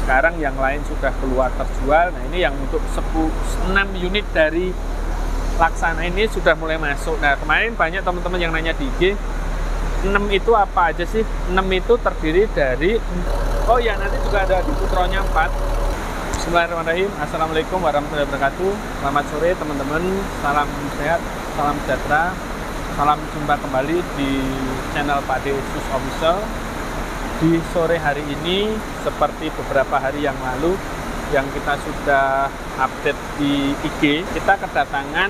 sekarang yang lain sudah keluar terjual. Nah ini yang untuk 6 unit dari Laksana ini sudah mulai masuk. Nah kemarin banyak teman-teman yang nanya di IG, 6 itu apa aja sih? 6 itu terdiri dari, oh ya nanti juga ada di Putronya 4. Bismillahirrahmanirrahim. Assalamualaikum warahmatullahi wabarakatuh. Selamat sore teman-teman, salam sehat, salam sejahtera. Salam jumpa kembali di channel Pak De Usus Official. Di sore hari ini, seperti beberapa hari yang lalu yang kita sudah update di IG, kita kedatangan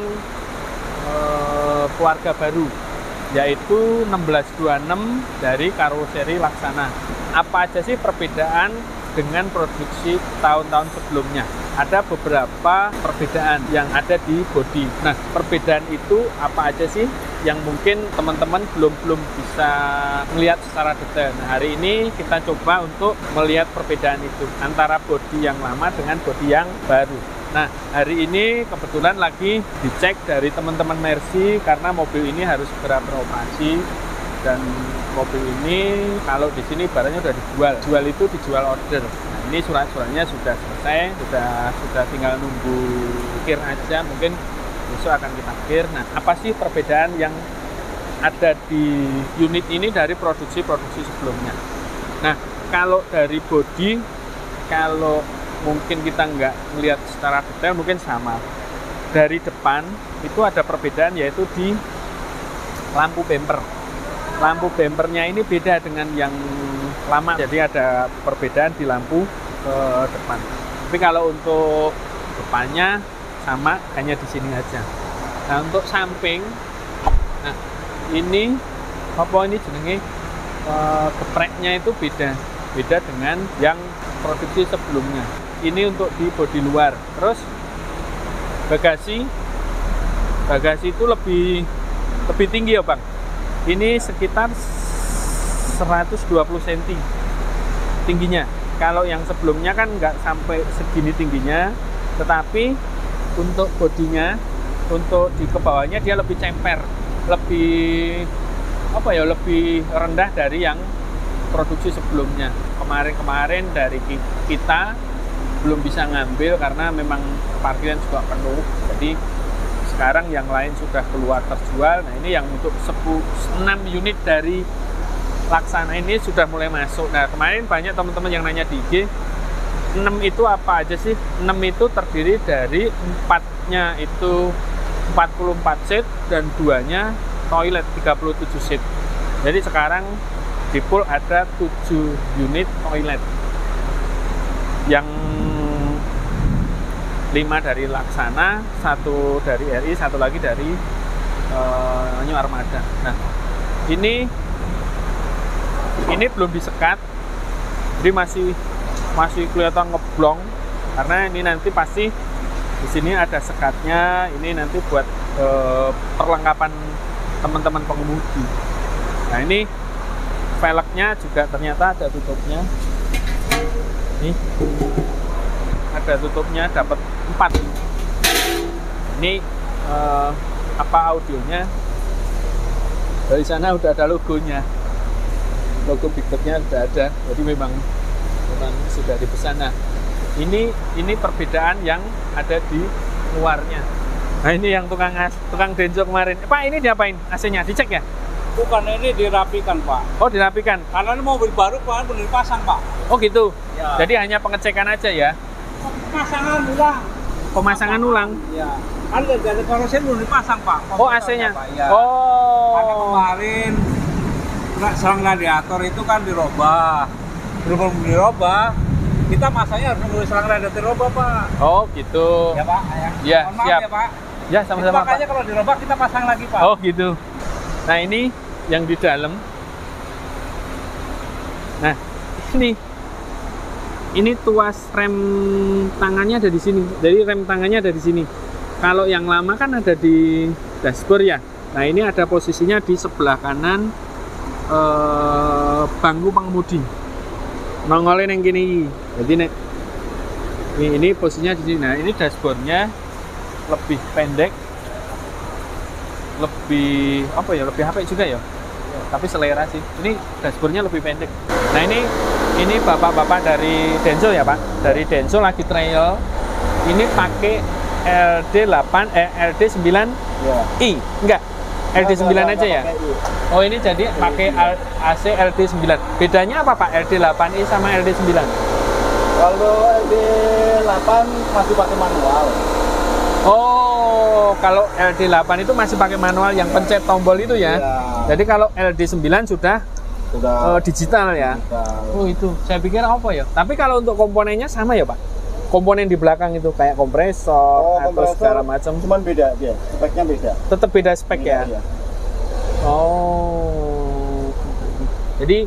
keluarga baru, yaitu 1626 dari karoseri Laksana. Apa aja sih perbedaan dengan produksi tahun-tahun sebelumnya? Ada beberapa perbedaan yang ada di bodi. Nah, perbedaan itu apa aja sih yang mungkin teman-teman belum bisa melihat secara detail. Nah, hari ini kita coba untuk melihat perbedaan itu antara bodi yang lama dengan bodi yang baru. Nah, hari ini kebetulan lagi dicek dari teman-teman Mercy karena mobil ini harus segera beroperasi. Dan mobil ini kalau di sini barangnya udah dijual. Jual itu dijual order. Nah, ini surat-suratnya sudah selesai, sudah tinggal nunggu kir aja. Mungkin besok akan kita kir. Nah, apa sih perbedaan yang ada di unit ini dari produksi sebelumnya? Nah, kalau dari bodi, kalau mungkin kita nggak melihat secara detail mungkin sama. Dari depan itu ada perbedaan, yaitu di lampu bumper. Lampu bumpernya ini beda dengan yang lama, jadi ada perbedaan di lampu depan. Tapi kalau untuk depannya sama, hanya di sini aja. Nah, untuk samping, nah ini apa ini jenenge gepreknya itu beda dengan yang produksi sebelumnya. Ini untuk di bodi luar. Terus bagasi itu lebih tinggi ya Bang. Ini sekitar 120 cm tingginya. Kalau yang sebelumnya kan nggak sampai segini tingginya, tetapi untuk bodinya, untuk di kebawahnya dia lebih cemper, lebih rendah dari yang produksi sebelumnya. Kemarin dari kita belum bisa ngambil karena memang parkiran juga penuh. Jadi sekarang yang lain sudah keluar terjual. Nah ini yang untuk 6 unit dari Laksana ini sudah mulai masuk. Nah kemarin banyak teman-teman yang nanya di IG, 6 itu apa aja sih? 6 itu terdiri dari 4-nya itu 44 seat dan 2-nya toilet 37 seat. Jadi sekarang di pool ada 7 unit toilet, yang 5 dari Laksana, 1 dari RI, 1 lagi dari New Armada. Nah, ini belum disekat, jadi masih kelihatan ngeblong karena ini nanti pasti di sini ada sekatnya. Ini nanti buat perlengkapan teman-teman pengemudi. Nah, ini velgnya juga ternyata ada tutupnya. Nih. Ada tutupnya, dapat 4. Ini audionya dari sana udah ada logonya, logo Bigtech-nya sudah ada, jadi memang sudah dipesan. Nah ini perbedaan yang ada di luarnya. Nah ini yang tukang Denso kemarin, Pak ini diapain? AC-nya dicek ya? Bukan, ini dirapikan Pak. Oh dirapikan? Karena ini mobil baru Pak, belum dipasang Pak. Oh gitu? Ya. Jadi hanya pengecekan aja ya? Pemasangan ulang. Ya. Kan dari karoseri belum dipasang Pak. Oh AC-nya. Ya. Oh. Karena kemarin selang radiator itu kan dirubah. Belum dirubah, kita masanya harus nunggu selang radiator dirubah Pak. Oh gitu. Ya Pak. Ya, maaf siap. Ya Pak. Ya sama-sama Pak. Makanya kalau dirubah kita pasang lagi Pak. Oh gitu. Nah ini yang di dalam. Nah ini tuas rem tangannya ada di sini. Jadi rem tangannya ada di sini. Kalau yang lama kan ada di dashboard ya. Nah ini ada posisinya di sebelah kanan bangku pengemudi. Nongolin yang gini. Jadi ini posisinya di sini. Nah ini dashboardnya lebih pendek, lebih lebih HP juga ya. Tapi selera sih. Ini dashboardnya lebih pendek. Nah ini Ini bapak-bapak dari Denso ya Pak? Dari Denso lagi trail. Ini pakai LD9i, enggak? LD9 aja ya? Oh ini jadi pakai AC LD9. Bedanya apa Pak LD8i sama LD9? Kalau LD8 masih pakai manual. Oh, kalau LD8 itu masih pakai manual yang pencet tombol itu ya? Iya. Jadi kalau LD9 sudah digital ya? Digital. Oh itu, saya pikir apa ya? Tapi kalau untuk komponennya sama ya Pak? Komponen di belakang itu kayak kompresor atau segala macam. Cuman beda dia, speknya beda. Tetap beda spek ya? Iya. Oh, jadi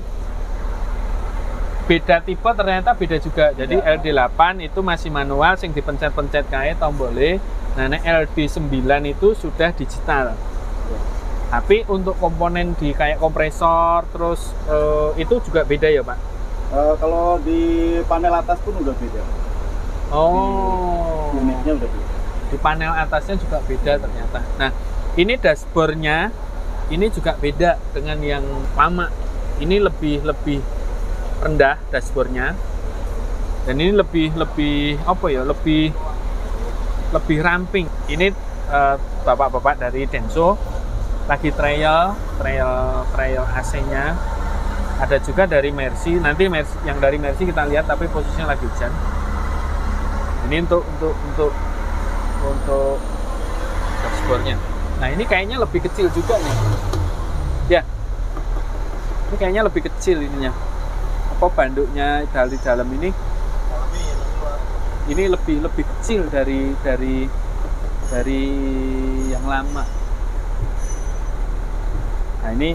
beda tipe ternyata beda juga. Jadi Ya. LD8 itu masih manual, sing dipencet-pencet kayak tombolnya. Nah, LD9 itu sudah digital. Ya. Tapi untuk komponen di kayak kompresor, terus itu juga beda ya Pak? Kalau di panel atas pun udah beda. Oh, Unitnya udah beda. di panel atasnya juga beda ternyata. Nah, ini dashboardnya ini juga beda dengan yang lama. Ini lebih rendah dashboardnya, dan ini lebih apa ya? Lebih ramping. Ini bapak-bapak dari Denso lagi trail AC-nya. Ada juga dari Mercy. Nanti yang dari Mercy kita lihat, tapi posisinya lagi hujan. Ini untuk dashboardnya. Nah ini kayaknya lebih kecil juga nih. Ya, ini kayaknya lebih kecil ininya. Apa banduknya dari dalam ini? Ini lebih kecil dari yang lama. Nah ini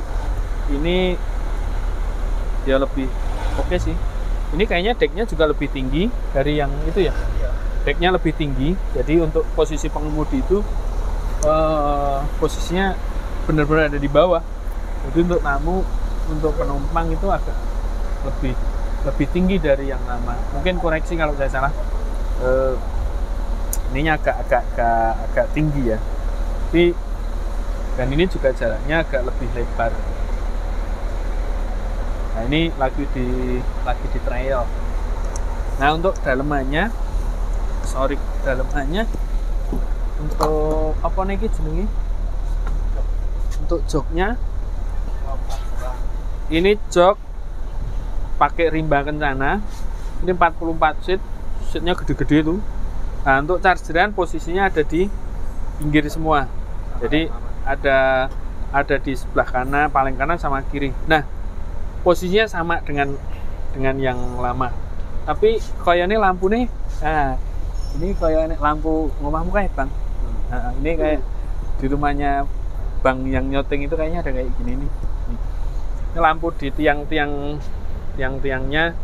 dia lebih oke sih. Ini kayaknya decknya juga lebih tinggi dari yang itu ya. Decknya lebih tinggi, jadi untuk posisi pengemudi itu posisinya benar-benar ada di bawah. Jadi untuk tamu, untuk penumpang itu agak lebih tinggi dari yang lama. Mungkin koreksi kalau saya salah. Ininya agak tinggi ya. Tapi dan ini juga jaraknya agak lebih lebar. Nah ini lagi di trail. Nah untuk dalemannya untuk apa nih jenenge? Untuk joknya ini jok pakai rimba kencana. Ini 44 seatnya gede-gede itu. Nah untuk chargeran posisinya ada di pinggir semua. Jadi ada di sebelah kanan, paling kanan sama kiri. Nah posisinya sama dengan yang lama. Tapi kayaknya lampu nih, nah ini kayak lampu ngomahmu kayak Bang. Nah, ini kayak di rumahnya Bang yang nyoting itu kayaknya ada kayak gini nih. Ini lampu di tiang-tiangnya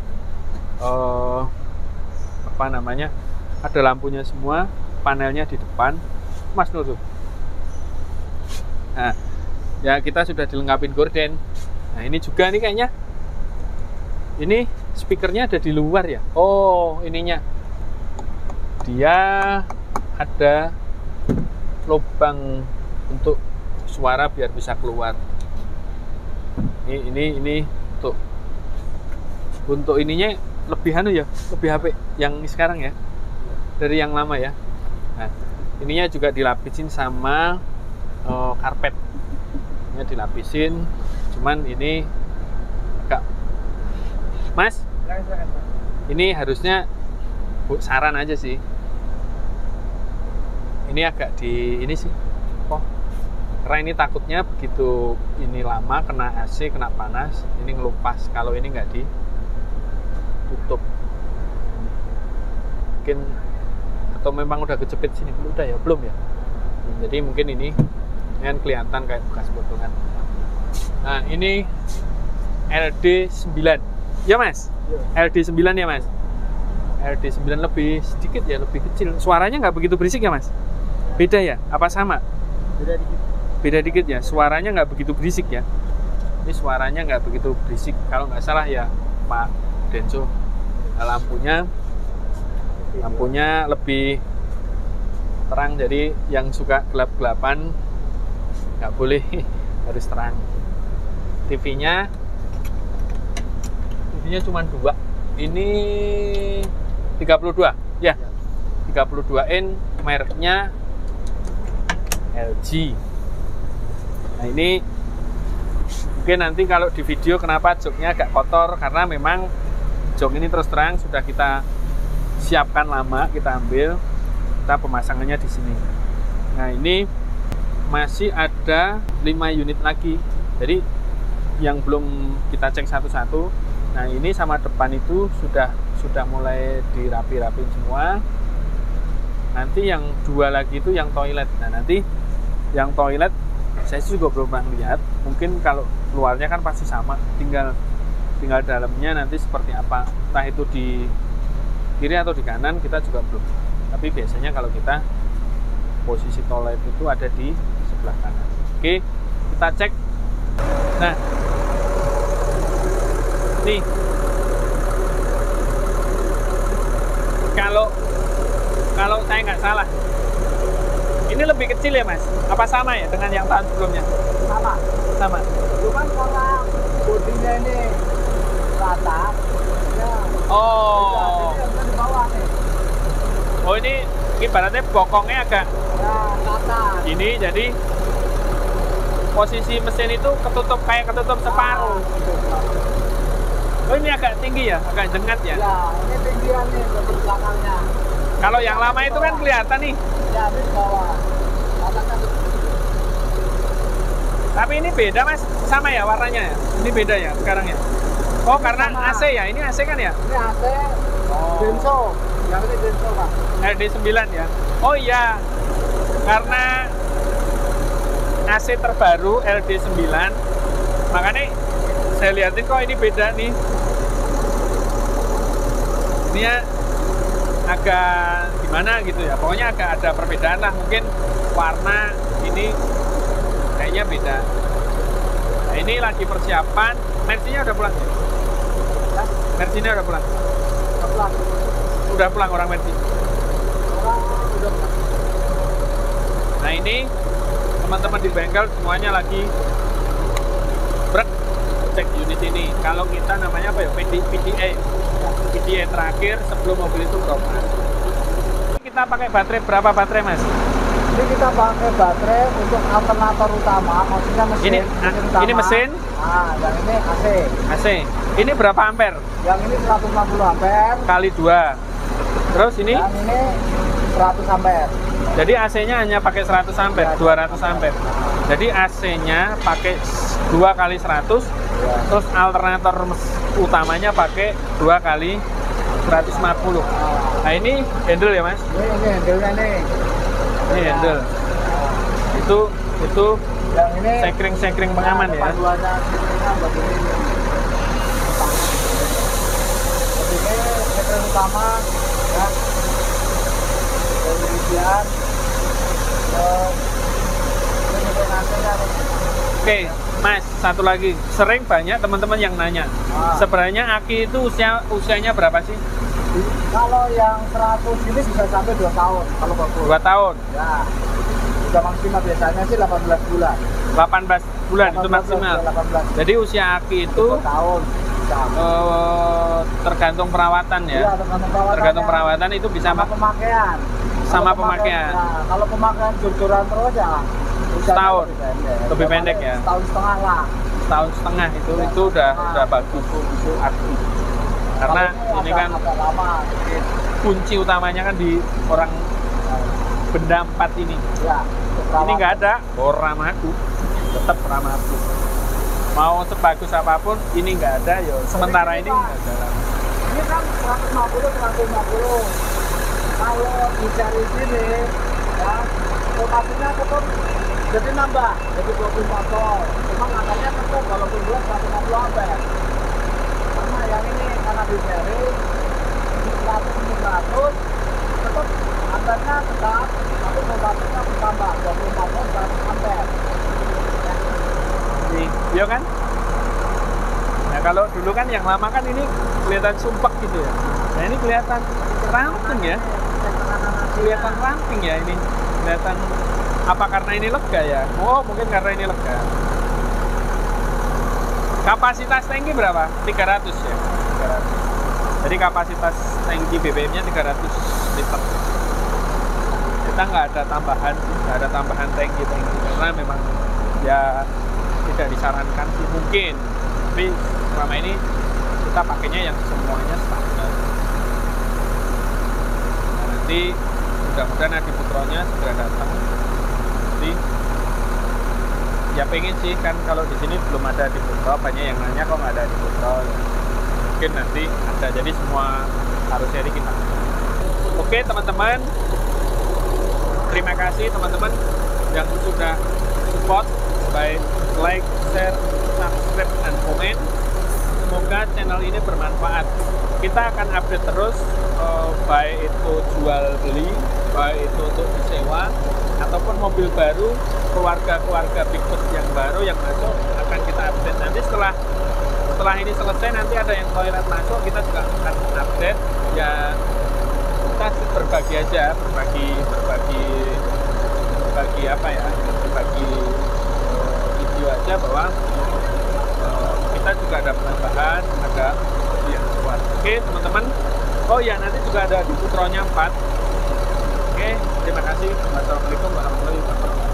apa namanya? Ada lampunya semua, panelnya di depan. Mas Nur tuh. Nah, ya kita sudah dilengkapin gorden. Nah, ini juga nih kayaknya. Ini speakernya ada di luar ya. Oh, ininya. Dia ada lubang untuk suara biar bisa keluar. Ini untuk ininya lebih lebih HP yang sekarang ya dari yang lama ya. Nah, ininya juga dilapisin sama karpet. Ini dilapisin, cuman ini agak Mas. Ini harusnya saran aja sih. Ini agak ini sih. Karena ini takutnya begitu ini lama kena AC, kena panas, ini ngelupas. Kalau ini nggak ditutup, mungkin atau memang udah kejepit sini, udah ya belum ya. Jadi mungkin ini kan kelihatan kayak bekas potongan. Nah ini LD9, ya Mas? Ya. LD9 ya Mas? LD9 lebih sedikit ya, lebih kecil. Suaranya nggak begitu berisik ya Mas? Beda ya? Apa sama? Beda dikit. Beda dikit ya, suaranya nggak begitu berisik ya. Ini suaranya nggak begitu berisik, kalau nggak salah ya Pak Denso. Nah, lampunya lebih terang, jadi yang suka gelap-gelapan nggak boleh, harus terang. TV-nya jadinya cuma 2. Ini 32 ya. 32 in, mereknya LG. Nah ini mungkin nanti kalau di video kenapa joknya agak kotor, karena memang jok ini terus terang sudah kita siapkan lama, kita ambil, kita pemasangannya di sini. Nah ini masih ada 5 unit lagi, jadi yang belum kita cek satu-satu. Nah ini sama depan itu sudah mulai dirapi-rapin semua. Nanti yang 2 lagi itu yang toilet. Nah nanti yang toilet saya juga belum pernah lihat. Mungkin kalau luarnya kan pasti sama, tinggal dalamnya nanti seperti apa. Entah itu di kiri atau di kanan kita juga belum. Tapi biasanya kalau kita posisi toilet itu ada di sebelah kanan. Oke, kita cek. Nah, nih kalau saya nggak salah, ini lebih kecil ya Mas? Apa sama ya dengan yang tahun sebelumnya? Sama. Cuman karena bodinya ini rata, ya. Oh. Ini di bawah nih. Oh ini ibaratnya bokongnya agak Ya, rata. ini, jadi posisi mesin itu kayak ketutup separuh. Oh ini agak tinggi ya, agak jengat ya. Ya, ini tinggian nih ke belakangnya. Kalau yang lama itu kan kelihatan nih. Ya, di bawah. Ratanya Tapi ini beda Mas, sama ya warnanya ya? Ini beda ya sekarang ya? Oh karena Sama. AC ya, ini AC kan ya? ini AC Denso. Yang ini Denso, Pak. LD9 ya? Oh iya, karena AC terbaru LD9, makanya saya lihatin kok ini beda nih. Ini ya agak gimana gitu ya, pokoknya agak ada perbedaan lah, mungkin warna ini kayaknya beda. Nah ini lagi persiapan. Mercy-nya udah pulang ya? Mercy-nya udah pulang? Udah pulang orang Mercy? Udah pulang. Nah ini teman-teman di bengkel semuanya lagi cek unit ini. Kalau kita namanya apa ya? PDA terakhir sebelum mobil itu beroperasi. Kita pakai baterai berapa baterai Mas? Ini kita pakai baterai untuk alternator utama, maksudnya mesin. Utama. Ini mesin. Nah, yang ini AC. AC. Ini berapa ampere? Yang ini 150 ampere. Kali 2. Terus ini? Yang ini 100 ampere. Jadi AC-nya hanya pakai 100 ampere, 200 ampere. Jadi AC-nya pakai 2 kali 100, Ya. terus alternator utamanya pakai 2 kali 150. Nah ini handle ya Mas? Ini handle-nya nih. Ini handle. Itu Yang ini sekring pengaman ya. Panduannya sekringnya begini. Ini sekring utama ya. Kemudian Oke, Mas, satu lagi. Sering banyak teman-teman yang nanya. Sebenarnya aki itu usianya berapa sih? kalau yang 100 ini bisa sampai 2 tahun kalau bagus. 2 tahun. Ya. Sudah maksimal biasanya sih 18 bulan. 18 bulan itu 18, maksimal. 18. Jadi usia aki itu 2 tahun. Bisa. tergantung perawatan ya. Iya, Tergantung perawatan itu bisa sama pemakaian. sama Kalau pemakaian. Ya, kalau pemakaian jor-joran terus ya Setahun. Lebih pendek ya. Setahun setengah lah. Setahun setengah itu udah bagus. Itu Aki. Karena ini kan agak lama. kunci utamanya kan di orang benda 4 ini. Ya, Ini nggak ada, Ramaku, tetap Ramaku. Mau sebagus apapun, ini nggak ada, ya sementara ini nggak jalan. Ini kan 150. Kalau dicari sini, ya, lokasinya tetap jadi nambah, jadi 24 volt. Cuma angkanya tetap walaupun dua 150 ampere. Karena yang ini karena di seri 100 tetap ampernya tetap, tapi voltasenya bertambah 24 volt 100 ampere. Nih, iya kan? Nah kalau dulu kan yang lama kan ini kelihatan sumpek gitu ya. Nah ini kelihatan ramping ya. Kelihatan ramping ya ini. Kelihatan apa karena ini lega ya? Oh mungkin karena ini lega. Kapasitas tangki berapa? 300 ya? 300. Jadi kapasitas tangki BBM-nya 300 liter. Kita nggak ada tambahan tangki karena memang ya tidak disarankan sih, mungkin, tapi selama ini kita pakainya yang semuanya standar. Nah, nanti mudah-mudahan Adi Putronya segera datang. Jadi ya pengen sih kan, kalau di sini belum ada Adi Putro, banyak yang nanya kok nggak ada Adi Putro. Mungkin nanti ada, jadi semua karoseri kita. Oke teman-teman, terima kasih teman-teman yang sudah support, baik like, share, subscribe, dan komen. Semoga channel ini bermanfaat. Kita akan update terus, baik itu jual beli, baik itu untuk disewa, ataupun mobil baru, keluarga Bigfoot yang baru yang masuk akan kita update. Nanti setelah ini selesai, nanti ada yang toilet masuk, kita juga akan update. Ya kita berbagi aja, berbagi apa ya, berbagi video aja bahwa kita juga ada penambahan, ada yang kuat. Oke teman-teman, oh ya nanti juga ada di Putronya 4. Oke, terima kasih. Wassalamualaikum warahmatullahi wabarakatuh.